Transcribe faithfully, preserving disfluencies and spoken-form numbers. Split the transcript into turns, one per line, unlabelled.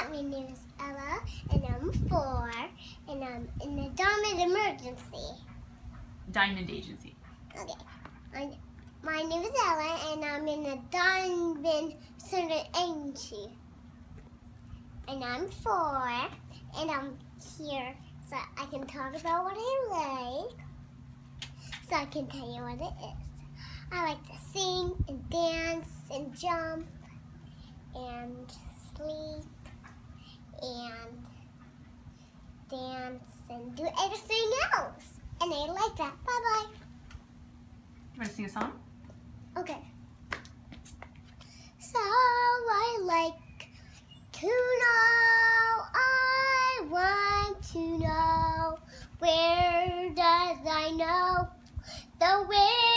My name is Ella, and I'm four, and I'm in the Diamond Emergency.
Diamond Agency.
Okay. My, my name is Ella, and I'm in the Diamond Center Agency. And I'm four, and I'm here so I can talk about what I like, so I can tell you what it is. I like to sing and dance and jump and sleep and dance and do everything else. And I like that. Bye-bye.
You want to sing a song?
Okay. So I like to know, I want to know, where does I know the way?